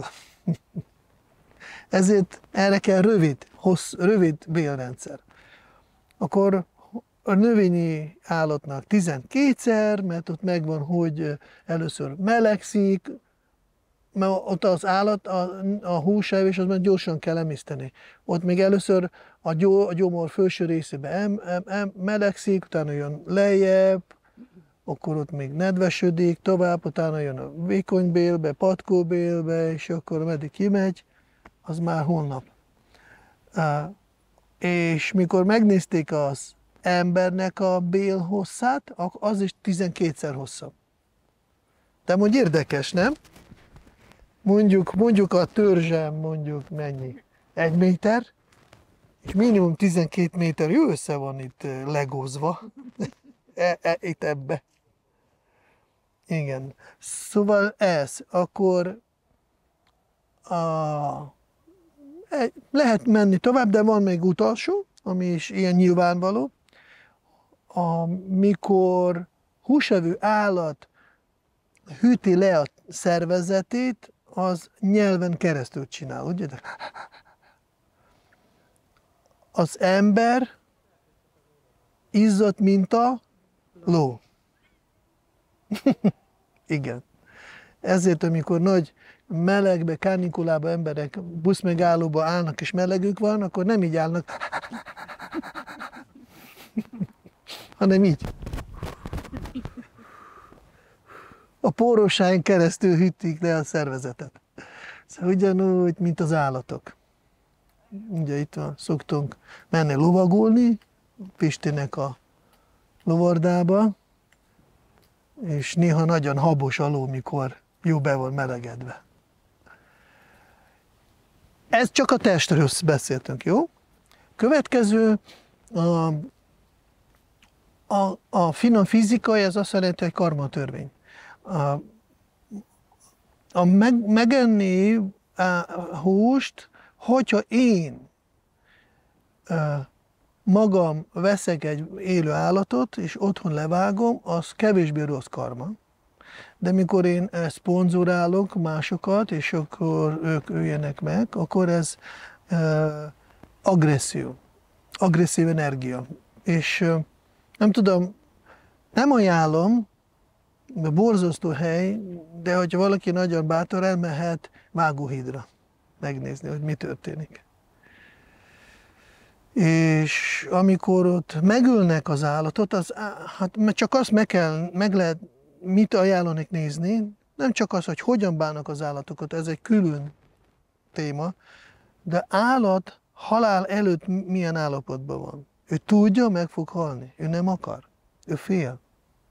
Ezért erre kell rövid, hossz, rövid bélrendszer. Akkor a növényi állatnak tizenkétszer, mert ott megvan, hogy először melegszik, mert ott az állat, a, a húsevés, az már gyorsan kell emészteni. Ott még először a, gyó, a gyomor felső részébe em, em, em, melegszik, utána jön lejjebb, akkor ott még nedvesödik, tovább, utána jön a vékonybélbe, patkóbélbe, és akkor meddig kimegy, az már holnap. Uh, és mikor megnézték az embernek a bél hosszát, az is tizenkétszer hosszabb. De mondj érdekes, nem? Mondjuk, mondjuk a törzsem, mondjuk mennyi? Egy méter, és minimum tizenkét méter, jó össze van itt legózva, e, e, itt ebbe. Igen. Szóval ez, akkor a, lehet menni tovább, de van még utolsó, ami is ilyen nyilvánvaló. Amikor húsevő állat hűti le a szervezetét, az nyelven keresztül csinál, ugye? Az ember izzadt, mint a ló. Igen. Ezért, amikor nagy melegbe, kánikulába emberek buszmegállóba állnak és melegük van, akkor nem így állnak, hanem így. A pórosságon keresztül hűtik le a szervezetet. Szóval ugyanúgy, mint az állatok. Ugye itt van, szoktunk menni lovagolni, Pistinek a lovardába, és néha nagyon habos a ló, mikor jó be van melegedve. Ez csak a testről beszéltünk, jó? Következő, a, a, a finom fizikai, ez azt jelenti, hogy karmatörvény. A, a meg, megenni a húst, hogyha én magam veszek egy élő állatot, és otthon levágom, az kevésbé rossz karma. De mikor én szponzorálok másokat, és akkor ők öljenek meg, akkor ez uh, agresszió, agresszív energia. És uh, nem tudom, nem ajánlom, borzasztó hely, de hogyha valaki nagyon bátor, elmehet Vágóhídra megnézni, hogy mi történik. És amikor ott megölnek az állatot, az, hát csak azt meg, kell, meg lehet, mit ajánlanék nézni, nem csak az, hogy hogyan bánnak az állatokat, ez egy külön téma, de állat halál előtt milyen állapotban van. Ő tudja, meg fog halni, ő nem akar, ő fél.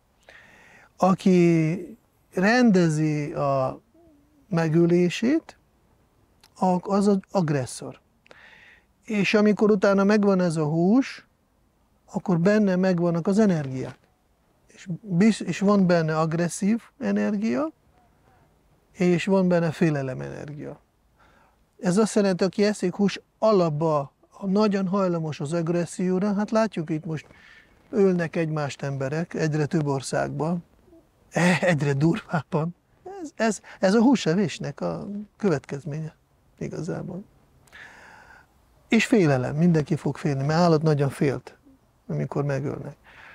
Aki rendezi a megölését, az az agresszor. És amikor utána megvan ez a hús, akkor benne megvannak az energiák. És, biz, és van benne agresszív energia, és van benne félelem energia. Ez azt jelenti, aki eszik hús, alapban nagyon hajlamos az agresszióra. Hát látjuk itt most ölnek egymást emberek egyre több országban, egyre durvábban. Ez, ez, ez a húsevésnek a következménye igazából. És félelem, mindenki fog félni, mert állat nagyon félt, amikor megölnek.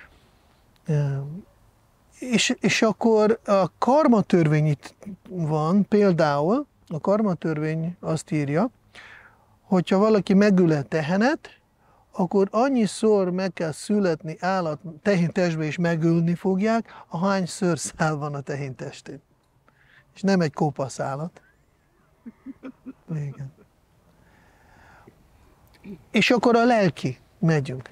És, és akkor a karmatörvény itt van, például a karmatörvény azt írja, hogyha valaki megöl egy tehenet, akkor annyiszor meg kell születni állat tehintestbe, és megölni fogják, ahány szőrszál van a tehintestén. És nem egy kopasz állat. Igen. És akkor a lelki, megyünk.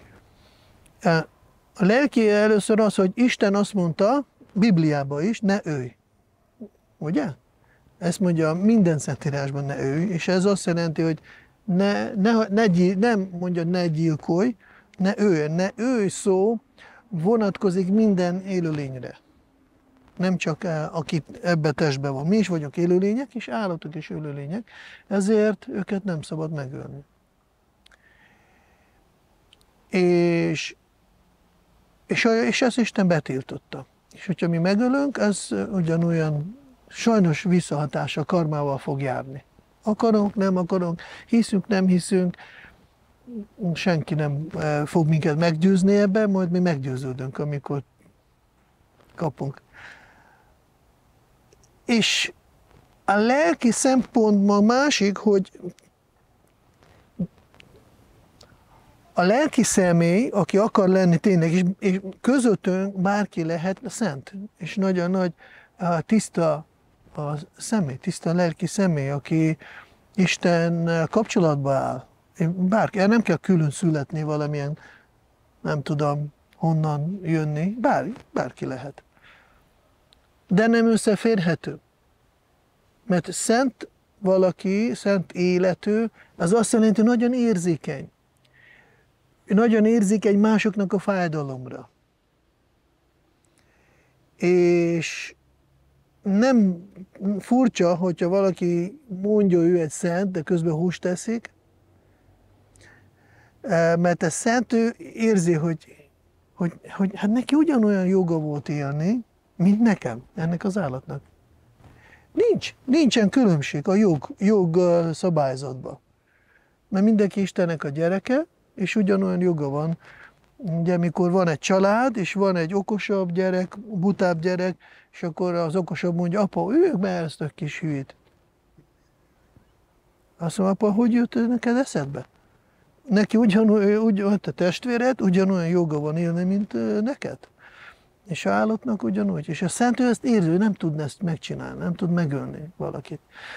A lelki először az, hogy Isten azt mondta, Bibliában is, ne ölj. Ugye? Ezt mondja minden szentírásban, ne ölj, és ez azt jelenti, hogy ne, ne, ne gyíl, nem mondja, ne gyilkolj, ne ölj. Ne ölj szó vonatkozik minden élőlényre. Nem csak aki ebbe testben van. Mi is vagyunk élőlények, és állatok is élőlények, ezért őket nem szabad megölni. És, és, és ezt Isten betiltotta. És hogyha mi megölünk, ez ugyanolyan sajnos visszahatása karmával fog járni. Akarunk, nem akarunk, hiszünk, nem hiszünk, senki nem fog minket meggyőzni ebben, majd mi meggyőződünk, amikor kapunk. És a lelki szempontban másik, hogy a lelki személy, aki akar lenni tényleg, és, és közöttünk bárki lehet szent, és nagyon nagy tiszta a személy, tiszta lelki személy, aki Isten kapcsolatba áll. Bárki, nem kell külön születni valamilyen, nem tudom honnan jönni, bár, bárki lehet. De nem összeférhető. Mert szent valaki, szent életű, az azt jelenti, hogy nagyon érzékeny. Nagyon érzékeny másoknak a fájdalomra. És nem furcsa, hogyha valaki mondja, ő egy szent, de közben húst teszik, mert a szent ő érzi, hogy, hogy, hogy hát neki ugyanolyan joga volt élni, mint nekem, ennek az állatnak. Nincs, nincsen különbség a jog, jog szabályzatban. Mert mindenki Istennek a gyereke, és ugyanolyan joga van. Ugye, mikor van egy család, és van egy okosabb gyerek, butább gyerek, és akkor az okosabb mondja, apa, ők be ezt a kis hülyét. Azt mondja, apa, hogy jött neked eszedbe? Neki ugyanolyan, ugyan, a testvéred ugyanolyan joga van élni, mint neked. És a állatnak ugyanúgy. És a szent ő ezt érzi, nem tud ezt megcsinálni, nem tud megölni valakit.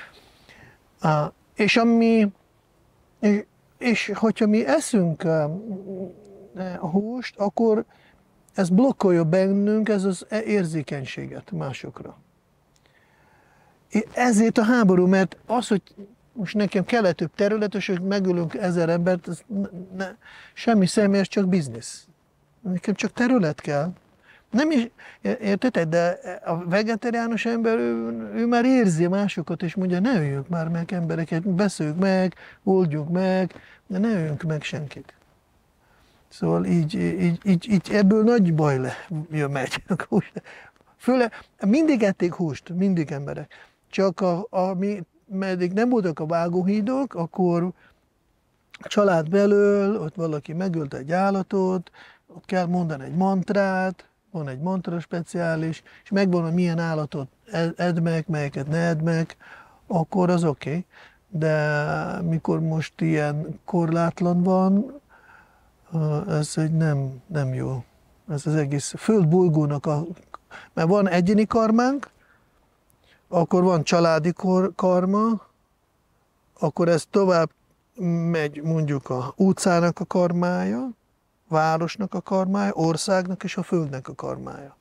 És ami, és, és hogyha mi eszünk a húst, akkor ez blokkolja bennünk, ez az érzékenységet másokra. Ezért a háború, mert az, hogy most nekem kell több terület, és hogy megölünk ezer embert, ez ne, semmi személyes, csak biznisz. Nekem csak terület kell. Nem is, érted? De a vegetáriánus ember, ő, ő már érzi másokat, és mondja, ne öljünk már meg embereket, beszéljük meg, oldjuk meg, de ne öljünk meg senkit. Szóval így, így, így, így ebből nagy baj le, jön megy. Főle, mindig ették húst, mindig emberek. Csak a, a, mi, meddig nem voltak a vágóhídok, akkor a család belől, ott valaki megölt egy állatot, ott kell mondani egy mantrát, van egy mantra speciális, és megvan, hogy milyen állatot edd meg, melyeket ne edd meg, akkor az oké. Okay. De mikor most ilyen korlátlan van, ez egy nem, nem jó. Ez az egész földbolygónak a... Mert van egyéni karmánk, akkor van családi karma, akkor ez tovább megy mondjuk a utcának a karmája, városnak a karmája, országnak és a földnek a karmája.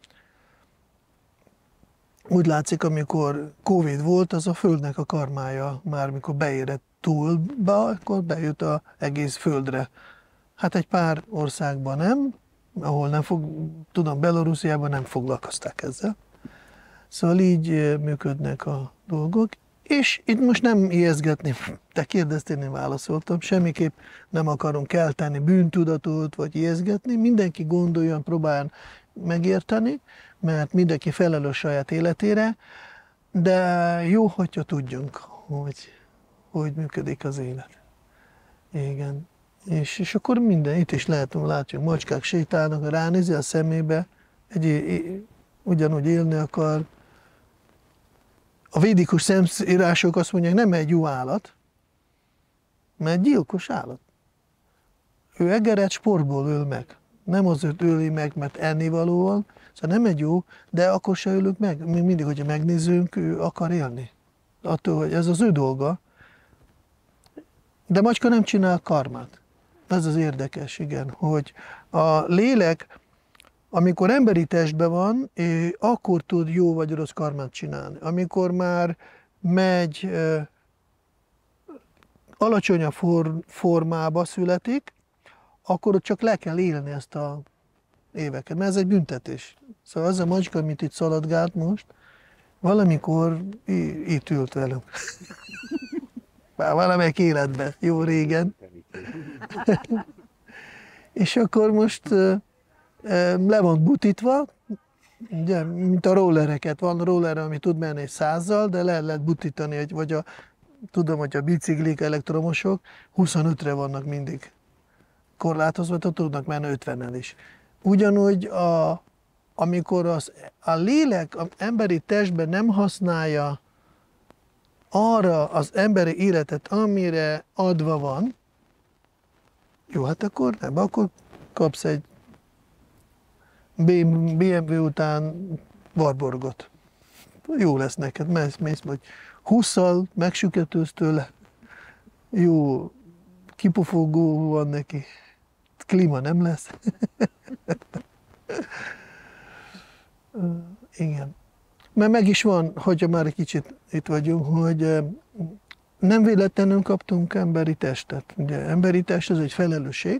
Úgy látszik, amikor Covid volt, az a földnek a karmája, már mikor beérett túlba, akkor bejött az egész földre. Hát egy pár országban nem, ahol nem fog, tudom, Belorussziában nem foglalkozták ezzel. Szóval így működnek a dolgok. És itt most nem ijeszgetni, te kérdeztél, én válaszoltam, semmiképp nem akarunk kelteni bűntudatot, vagy ijeszgetni, mindenki gondoljon, próbáljon megérteni, mert mindenki felelős saját életére, de jó, hogyha tudjunk, hogy hogy működik az élet. Igen. És, és akkor minden, itt is lehet, látjuk, macskák sétálnak, ránézi a szemébe, egy, ugyanúgy élni akar. A védikus szemírások azt mondják, nem egy jó állat, mert gyilkos állat. Ő egeret sportból öl meg. Nem azért öli meg, mert ennivaló van, szóval nem egy jó, de akkor se ölünk meg. Mi mindig, hogyha megnézzünk, ő akar élni. Attól, hogy ez az ő dolga. De macska nem csinál karmát. Ez az érdekes, igen, hogy a lélek, amikor emberi testben van, akkor tud jó vagy rossz karmát csinálni. Amikor már megy, alacsonyabb formába születik, akkor ott csak le kell élni ezt a éveket, mert ez egy büntetés. Szóval az a macska, amit itt szaladgált most, valamikor itt ült velünk. Már valamelyik életben, jó régen. És akkor most le van butítva, ugye, mint a rollereket. Van roller, ami tud menni százzal, de le lehet butítani, vagy a, tudom, hogy a biciklik, elektromosok huszonötre vannak mindig korlátozva, tehát tudnak menni ötvennel is. Ugyanúgy, a, amikor az, a lélek az emberi testben nem használja arra az emberi életet, amire adva van, jó, hát akkor nem, akkor kapsz egy bé em vé után Warburgot. Jó lesz neked, mész, mész majd hússzal megsüketőz tőle, jó kipufogó van neki, klíma nem lesz. Igen. Mert meg is van, hogyha már egy kicsit itt vagyunk, hogy nem véletlenül kaptunk emberi testet. Ugye emberi test ez egy felelősség,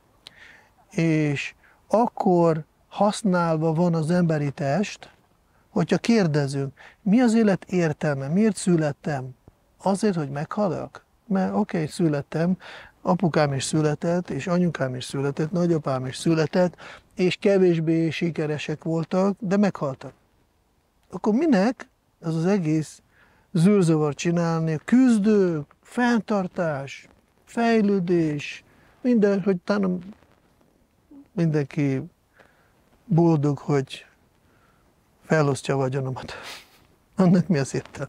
és akkor használva van az emberi test, hogyha kérdezünk, mi az élet értelme, miért születtem? Azért, hogy meghalok? Mert oké, okay, születtem, apukám is született, és anyukám is született, nagyapám is született, és kevésbé sikeresek voltak, de meghaltak. Akkor minek ez az egész zűrzavar csinálni? Küzdő, fenntartás, fejlődés, minden, hogy talán mindenki boldog, hogy felosztja a vagyonomat. Annak mi az értelme?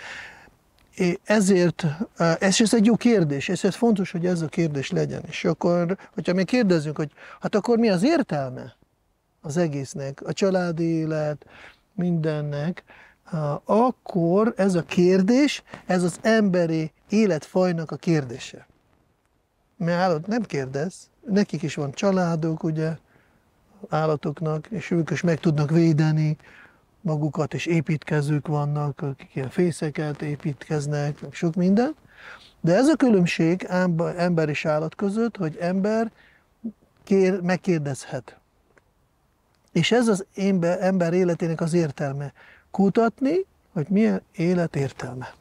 Ezért, ez is egy jó kérdés, ezért fontos, hogy ez a kérdés legyen. És akkor, hogyha mi kérdezünk, hogy hát akkor mi az értelme az egésznek, a családi élet, mindennek, akkor ez a kérdés, ez az emberi életfajnak a kérdése. Mert állat nem kérdez, nekik is van családok, ugye, állatoknak, és ők is meg tudnak védeni magukat, és építkezők vannak, akik ilyen fészeket építkeznek, meg sok minden. De ez a különbség ember és állat között, hogy ember kér, megkérdezhet. És ez az ember, ember életének az értelme. Kutatni, hogy milyen élet értelme.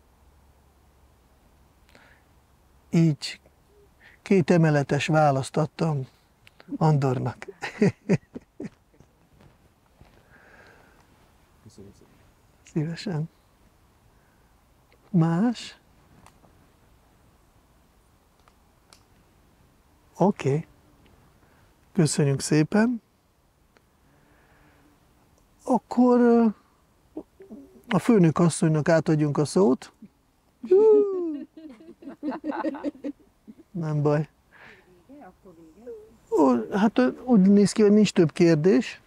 Így két emeletes választ adtam Andornak. Köszönjük szépen. Szívesen. Más? Oké. Okay. Köszönjük szépen. Akkor ö, a főnök asszonynak átadjunk a szót. Nem baj. Vége, akkor vége. Ó, hát ö, úgy néz ki, hogy nincs több kérdés.